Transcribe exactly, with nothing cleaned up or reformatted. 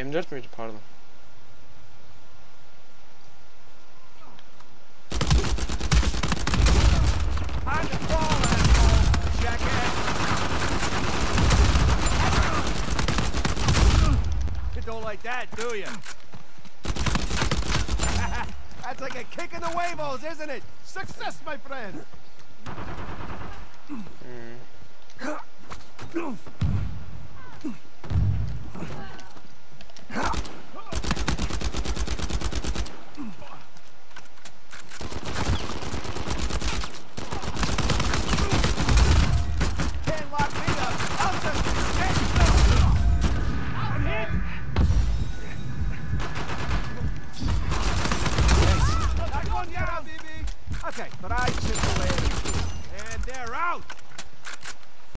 M dört müydü? Pardon. You don't like that, do you? That's like a kick in the huevos, isn't it? Success, my friend!